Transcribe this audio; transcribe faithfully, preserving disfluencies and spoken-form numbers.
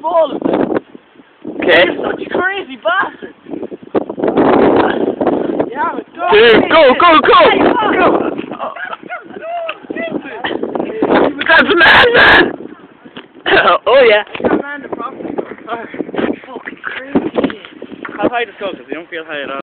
all of it. Okay. You're such a crazy bastard. Yeah, but go. Dude, go, go, go! Go! That's a madman! Oh yeah. That man, the property. Fucking crazy shit. How high does go? Because you don't feel high at all.